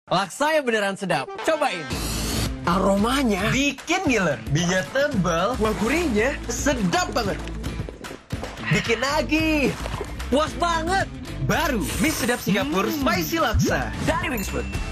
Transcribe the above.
Laksa yang beneran sedap. Cobain. Aromanya bikin ngiler. Minyak tebal. Wah, gurihnya sedap banget. Bikin nagih. Puas banget. Baru mie sedap Singapura Spicy Laksa dari Wingfood.